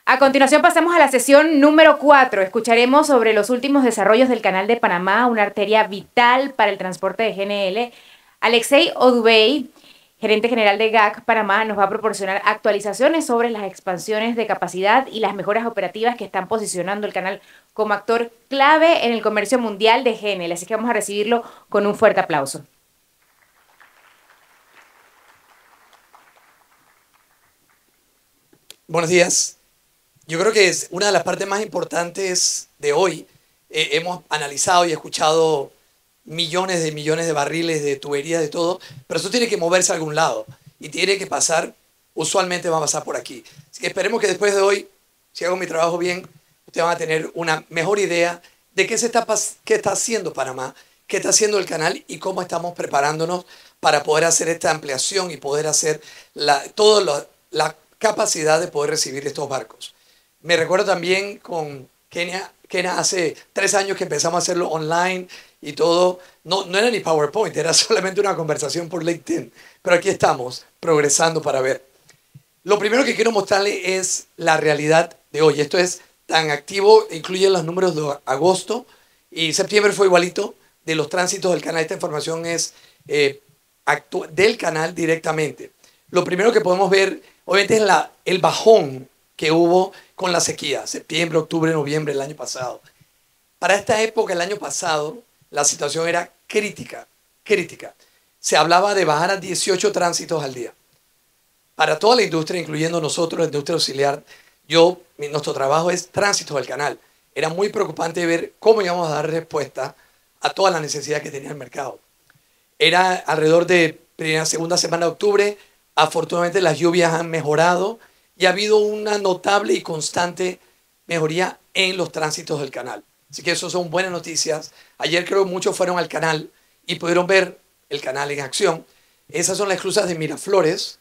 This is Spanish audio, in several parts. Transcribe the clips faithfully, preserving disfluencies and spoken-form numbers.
A continuación pasamos a la sesión número cuatro. Escucharemos sobre los últimos desarrollos del Canal de Panamá, una arteria vital para el transporte de G N L. Alexei Oduber, gerente general de G A C Panamá, nos va a proporcionar actualizaciones sobre las expansiones de capacidad y las mejoras operativas que están posicionando el canal como actor clave en el comercio mundial de G N L. Así que vamos a recibirlo con un fuerte aplauso. Buenos días. Yo creo que es una de las partes más importantes de hoy. Eh, hemos analizado y escuchado millones de millones de barriles de tuberías, de todo, pero eso tiene que moverse a algún lado y tiene que pasar, usualmente va a pasar por aquí. Así que esperemos que después de hoy, si hago mi trabajo bien, ustedes van a tener una mejor idea de qué, se está, qué está haciendo Panamá, qué está haciendo el canal y cómo estamos preparándonos para poder hacer esta ampliación y poder hacer la, toda la, la capacidad de poder recibir estos barcos. Me recuerdo también con Kenia, Kenia hace tres años que empezamos a hacerlo online y todo. No, no era ni PowerPoint, era solamente una conversación por LinkedIn. Pero aquí estamos, progresando para ver. Lo primero que quiero mostrarles es la realidad de hoy. Esto es tan activo, incluyen los números de agosto y septiembre fue igualito de los tránsitos del canal. Esta información es eh, del canal directamente. Lo primero que podemos ver, obviamente, es la, el bajón que hubo con la sequía, septiembre, octubre, noviembre del año pasado. Para esta época, el año pasado, la situación era crítica, crítica. Se hablaba de bajar a dieciocho tránsitos al día. Para toda la industria, incluyendo nosotros, la industria auxiliar, yo, nuestro trabajo es tránsito del canal. Era muy preocupante ver cómo íbamos a dar respuesta a toda la necesidad que tenía el mercado. Era alrededor de la segunda semana de octubre. Afortunadamente las lluvias han mejorado y ha habido una notable y constante mejoría en los tránsitos del canal. Así que eso son buenas noticias. Ayer creo que muchos fueron al canal y pudieron ver el canal en acción. Esas son las esclusas de Miraflores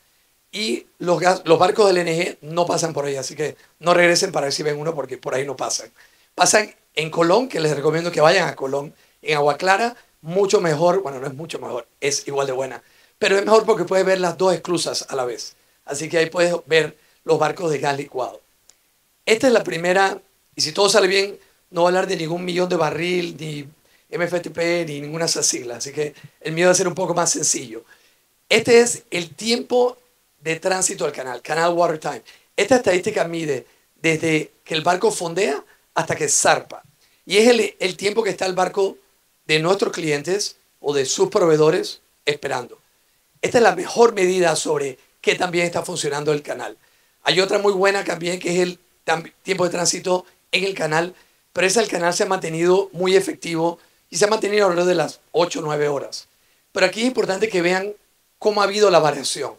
y los, gas, los barcos del N G no pasan por ahí. Así que no regresen para ver si ven uno porque por ahí no pasan. Pasan en Colón, que les recomiendo que vayan a Colón. En Agua Clara, mucho mejor. Bueno, no es mucho mejor, es igual de buena. Pero es mejor porque puedes ver las dos esclusas a la vez. Así que ahí puedes ver los barcos de gas licuado. Esta es la primera, y si todo sale bien, no voy a hablar de ningún millón de barril, ni M F T P, ni ninguna de esas siglas. Así que el mío va a ser un poco más sencillo. Este es el tiempo de tránsito del canal, Canal Water Time. Esta estadística mide desde que el barco fondea hasta que zarpa. Y es el, el tiempo que está el barco de nuestros clientes o de sus proveedores esperando. Esta es la mejor medida sobre qué también está funcionando el canal. Hay otra muy buena también que es el tiempo de tránsito en el canal, pero ese el canal se ha mantenido muy efectivo y se ha mantenido alrededor de las ocho o nueve horas. Pero aquí es importante que vean cómo ha habido la variación,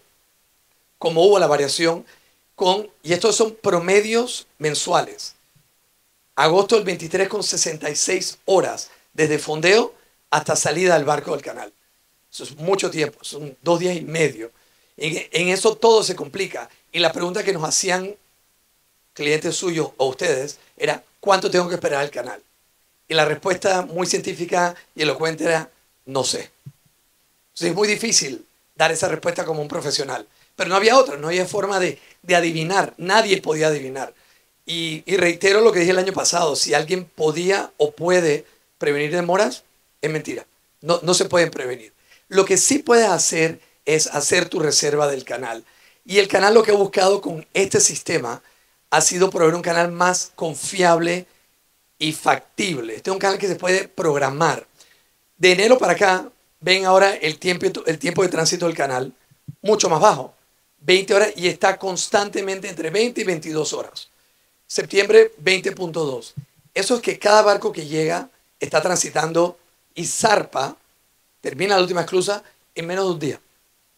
cómo hubo la variación con, y estos son promedios mensuales. Agosto del veintitrés con sesenta y seis horas desde fondeo hasta salida del barco del canal. Eso es mucho tiempo, son dos días y medio. En, en eso todo se complica. Y la pregunta que nos hacían clientes suyos o ustedes era, ¿cuánto tengo que esperar al canal? Y la respuesta muy científica y elocuente era, no sé. Entonces es muy difícil dar esa respuesta como un profesional. Pero no había otra, no había forma de, de adivinar. Nadie podía adivinar. Y, y reitero lo que dije el año pasado, si alguien podía o puede prevenir demoras, es mentira. No, no se pueden prevenir. Lo que sí puedes hacer es hacer tu reserva del canal. Y el canal lo que ha buscado con este sistema ha sido proveer un canal más confiable y factible. Este es un canal que se puede programar. De enero para acá, ven ahora el tiempo, el tiempo de tránsito del canal mucho más bajo, veinte horas, y está constantemente entre veinte y veintidós horas. Septiembre, veinte punto dos. Eso es que cada barco que llega está transitando y zarpa, termina la última esclusa en menos de un día.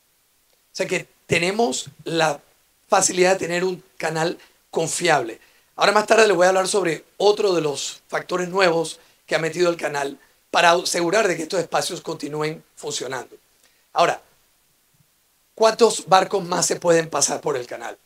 O sea que tenemos la facilidad de tener un canal confiable. Ahora más tarde les voy a hablar sobre otro de los factores nuevos que ha metido el canal para asegurar de que estos espacios continúen funcionando. Ahora, ¿cuántos barcos más se pueden pasar por el canal?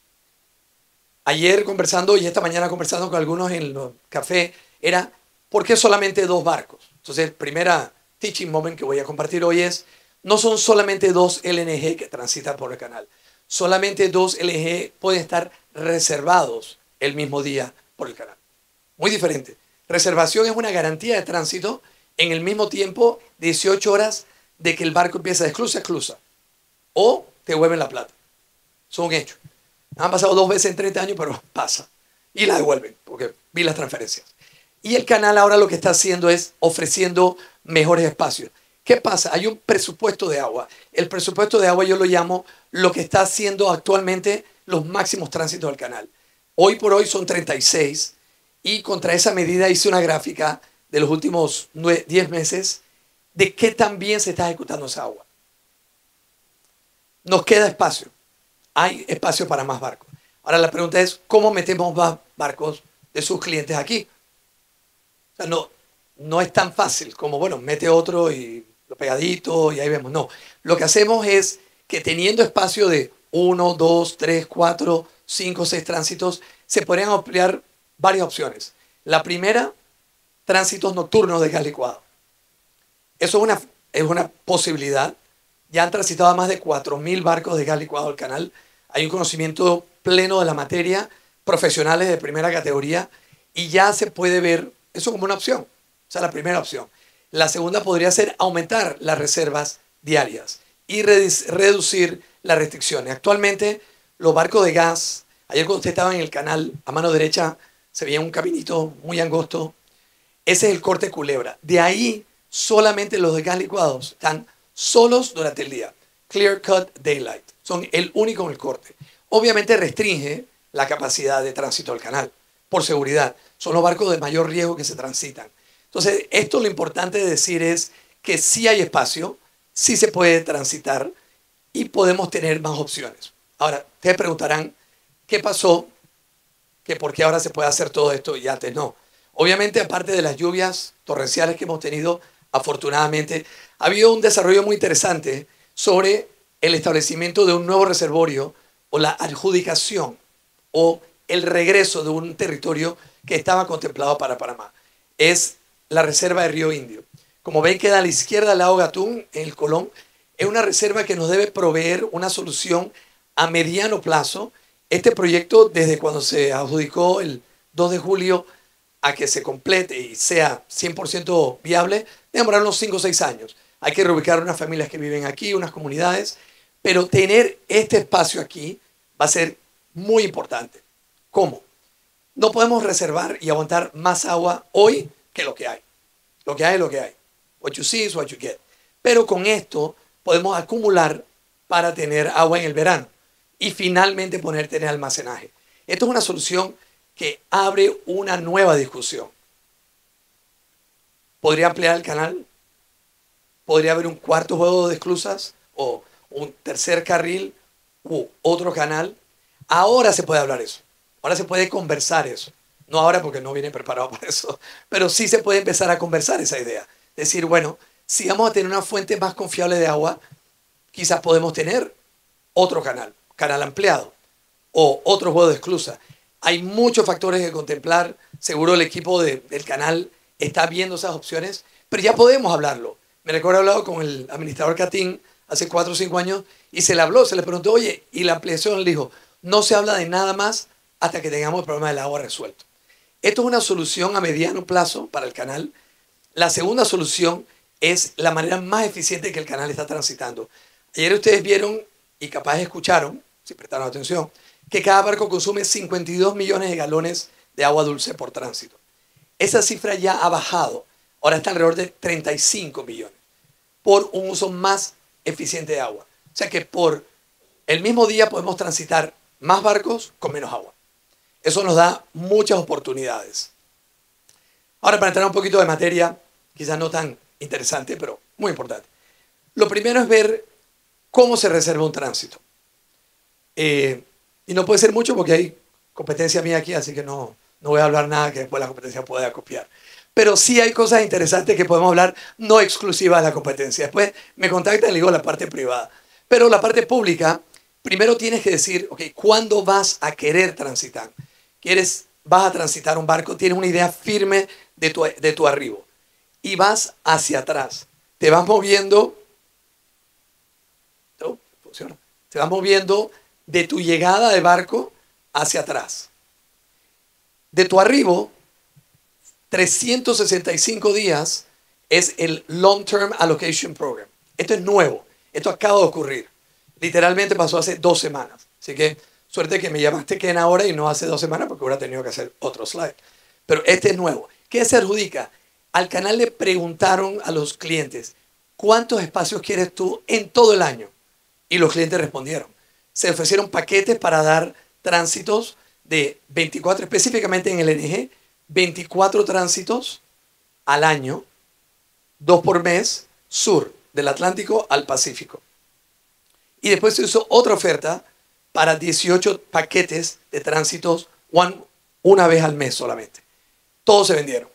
Ayer conversando y esta mañana conversando con algunos en el café, era ¿por qué solamente dos barcos? Entonces, el primer teaching moment que voy a compartir hoy es, no son solamente dos L N G que transitan por el canal. Solamente dos L N G pueden estar reservados el mismo día por el canal. Muy diferente. Reservación es una garantía de tránsito en el mismo tiempo, dieciocho horas de que el barco empieza de esclusa a esclusa. O te devuelven la plata. Son un hecho. Han pasado dos veces en treinta años, pero pasa. Y la devuelven, porque vi las transferencias. Y el canal ahora lo que está haciendo es ofreciendo mejores espacios. ¿Qué pasa? Hay un presupuesto de agua. El presupuesto de agua yo lo llamo lo que está haciendo actualmente los máximos tránsitos del canal. Hoy por hoy son treinta y seis y contra esa medida hice una gráfica de los últimos diez meses de qué tan bien se está ejecutando esa agua. Nos queda espacio. Hay espacio para más barcos. Ahora la pregunta es, ¿cómo metemos más barcos de sus clientes aquí? O sea, no, no es tan fácil como, bueno, mete otro y lo pegadito y ahí vemos. No, lo que hacemos es que teniendo espacio de uno, dos, tres, cuatro, cinco, seis tránsitos, se podrían ampliar varias opciones. La primera, tránsitos nocturnos de gas licuado. Eso es una, es una posibilidad. Ya han transitado más de cuatro mil barcos de gas licuado al canal. Hay un conocimiento pleno de la materia, profesionales de primera categoría, y ya se puede ver eso como una opción. O sea, la primera opción. La segunda podría ser aumentar las reservas diarias y reducir las restricciones. Actualmente, los barcos de gas, ayer cuando usted estaba en el canal, a mano derecha, se veía un caminito muy angosto. Ese es el corte Culebra. De ahí, solamente los de gas licuados están solos durante el día. Clear Cut Daylight. Son el único en el corte. Obviamente restringe la capacidad de tránsito del canal, por seguridad. Son los barcos de mayor riesgo que se transitan. Entonces, esto lo importante de decir es que sí hay espacio, sí se puede transitar y podemos tener más opciones. Ahora, ustedes preguntarán, ¿qué pasó? Que por qué ahora se puede hacer todo esto y antes no. Obviamente, aparte de las lluvias torrenciales que hemos tenido, afortunadamente, ha habido un desarrollo muy interesante sobre el establecimiento de un nuevo reservorio o la adjudicación o el regreso de un territorio que estaba contemplado para Panamá. Es la reserva de Río Indio. Como ven, queda a la izquierda del lago Gatún, en el Colón. Es una reserva que nos debe proveer una solución a mediano plazo. Este proyecto, desde cuando se adjudicó el dos de julio a que se complete y sea cien por ciento viable, debe demorar unos cinco o seis años. Hay que reubicar unas familias que viven aquí, unas comunidades, pero tener este espacio aquí va a ser muy importante. ¿Cómo? No podemos reservar y aguantar más agua hoy que lo que hay. Lo que hay es lo que hay. What you see is what you get. Pero con esto podemos acumular para tener agua en el verano y finalmente poder tener almacenaje. Esto es una solución que abre una nueva discusión. ¿Podría ampliar el canal? ¿Podría haber un cuarto juego de esclusas o un tercer carril u otro canal? Ahora se puede hablar eso. Ahora se puede conversar eso. No ahora porque no viene preparado para eso, pero sí se puede empezar a conversar esa idea. Decir, bueno, si vamos a tener una fuente más confiable de agua, quizás podemos tener otro canal, canal ampliado o otro juego de esclusa. Hay muchos factores que contemplar. Seguro el equipo de, del canal está viendo esas opciones, pero ya podemos hablarlo. Me recuerdo hablado con el administrador Catín hace cuatro o cinco años y se le habló, se le preguntó, oye, ¿y la ampliación? Le dijo, no se habla de nada más hasta que tengamos el problema del agua resuelto. Esto es una solución a mediano plazo para el canal. La segunda solución es la manera más eficiente que el canal está transitando. Ayer ustedes vieron y capaz escucharon, si prestaron atención, que cada barco consume cincuenta y dos millones de galones de agua dulce por tránsito. Esa cifra ya ha bajado. Ahora está alrededor de treinta y cinco millones por un uso más eficiente de agua. O sea que por el mismo día podemos transitar más barcos con menos agua. Eso nos da muchas oportunidades. Ahora, para entrar un poquito de materia, quizás no tan interesante, pero muy importante. Lo primero es ver cómo se reserva un tránsito. Eh, y no puede ser mucho porque hay competencia mía aquí, así que no, no voy a hablar nada que después la competencia pueda copiar. Pero sí hay cosas interesantes que podemos hablar, no exclusivas de la competencia. Después me contactan y le digo la parte privada. Pero la parte pública, primero tienes que decir, ok, ¿cuándo vas a querer transitar? ¿Quieres, vas a transitar un barco? Tienes una idea firme de tu, de tu arribo. Y vas hacia atrás. Te vas moviendo, ¿no? Funciona. Te vas moviendo de tu llegada de barco hacia atrás. De tu arribo, trescientos sesenta y cinco días es el Long Term Allocation Program. Esto es nuevo. Esto acaba de ocurrir. Literalmente pasó hace dos semanas. Así que suerte que me llamaste Ken ahora y no hace dos semanas porque hubiera tenido que hacer otro slide. Pero este es nuevo. ¿Qué se adjudica? Al canal le preguntaron a los clientes, ¿cuántos espacios quieres tú en todo el año? Y los clientes respondieron. Se ofrecieron paquetes para dar tránsitos de veinticuatro, específicamente en el N G, veinticuatro tránsitos al año, dos por mes, sur, del Atlántico al Pacífico. Y después se usó otra oferta para dieciocho paquetes de tránsitos one, una vez al mes solamente. Todos se vendieron.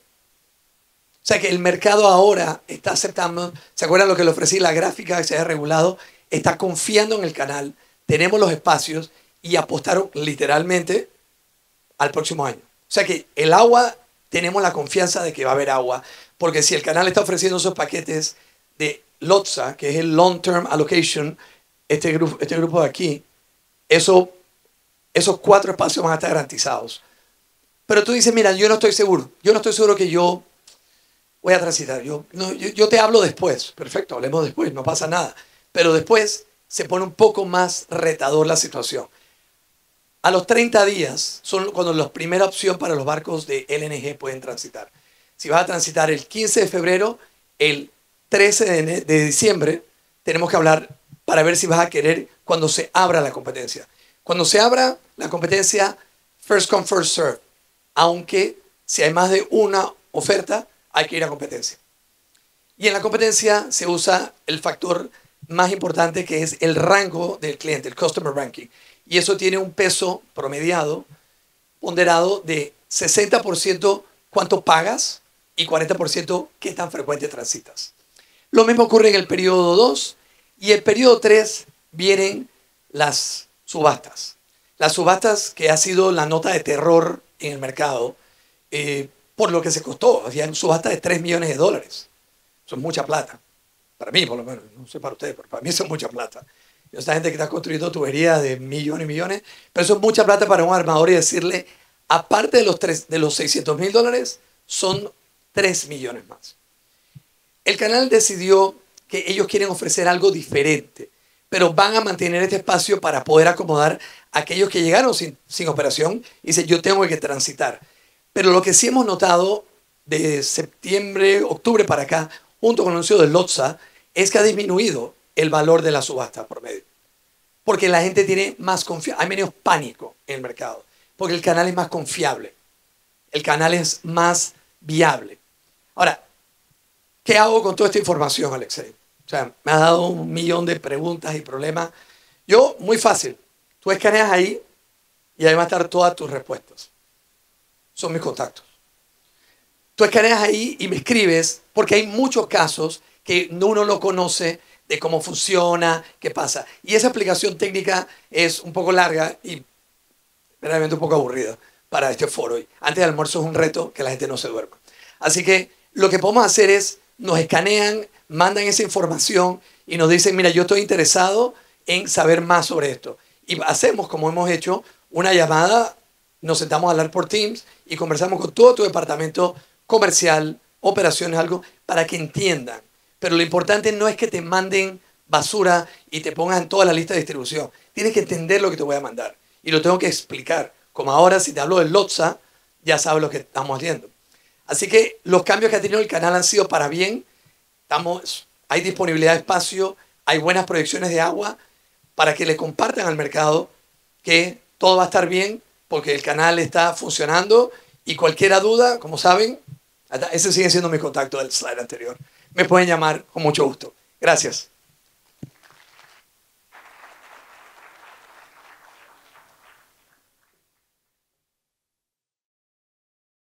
O sea que el mercado ahora está aceptando, ¿se acuerdan lo que le ofrecí? La gráfica que se haya regulado, está confiando en el canal, tenemos los espacios y apostaron literalmente al próximo año. O sea que el agua, tenemos la confianza de que va a haber agua, porque si el canal está ofreciendo esos paquetes de LOTSA, que es el Long Term Allocation, este grupo, este grupo de aquí, eso, esos cuatro espacios van a estar garantizados. Pero tú dices, mira, yo no estoy seguro, yo no estoy seguro que yo voy a transitar, yo, no, yo, yo te hablo después, perfecto, hablemos después, no pasa nada. Pero después se pone un poco más retador la situación. A los treinta días son cuando la primera opción para los barcos de L N G pueden transitar. Si vas a transitar el quince de febrero, el trece de diciembre, tenemos que hablar para ver si vas a querer cuando se abra la competencia. Cuando se abra la competencia, first come, first serve. Aunque si hay más de una oferta, hay que ir a competencia. Y en la competencia se usa el factor más importante, que es el rango del cliente, el Customer Ranking. Y eso tiene un peso promediado, ponderado de sesenta por ciento cuánto pagas y cuarenta por ciento qué tan frecuente transitas. Lo mismo ocurre en el periodo dos y el periodo tres vienen las subastas. Las subastas que ha sido la nota de terror en el mercado eh, por lo que se costó. Había subastas de tres millones de dólares. Eso es mucha plata. Para mí, por lo menos. No sé para ustedes, pero para mí eso es mucha plata. Y esta gente que está construyendo tuberías de millones y millones, pero eso es mucha plata para un armador y decirle, aparte de los, tres, de los seiscientos mil dólares, son tres millones más. El canal decidió que ellos quieren ofrecer algo diferente, pero van a mantener este espacio para poder acomodar a aquellos que llegaron sin, sin operación y dicen, yo tengo que transitar. Pero lo que sí hemos notado de septiembre, octubre para acá, junto con el anuncio del LOTSA, es que ha disminuido el valor de la subasta por medio. Porque la gente tiene más confianza, hay menos pánico en el mercado, porque el canal es más confiable, el canal es más viable. Ahora, ¿qué hago con toda esta información, Alexei? O sea, me ha dado un millón de preguntas y problemas. Yo, muy fácil, tú escaneas ahí y ahí van a estar todas tus respuestas. Son mis contactos. Tú escaneas ahí y me escribes, porque hay muchos casos que uno no conoce de cómo funciona, qué pasa. Y esa explicación técnica es un poco larga y realmente un poco aburrida para este foro. Y antes del almuerzo es un reto que la gente no se duerma. Así que lo que podemos hacer es, nos escanean, mandan esa información y nos dicen, mira, yo estoy interesado en saber más sobre esto. Y hacemos, como hemos hecho, una llamada, nos sentamos a hablar por Teams y conversamos con todo tu departamento comercial, operaciones, algo, para que entiendan. Pero lo importante no es que te manden basura y te pongas en toda la lista de distribución. Tienes que entender lo que te voy a mandar. Y lo tengo que explicar. Como ahora, si te hablo del LOTSA, ya sabes lo que estamos haciendo. Así que los cambios que ha tenido el canal han sido para bien. Estamos, hay disponibilidad de espacio, hay buenas proyecciones de agua para que le compartan al mercado que todo va a estar bien porque el canal está funcionando y cualquier duda, como saben, ese sigue siendo mi contacto del slide anterior. Me pueden llamar con mucho gusto. Gracias.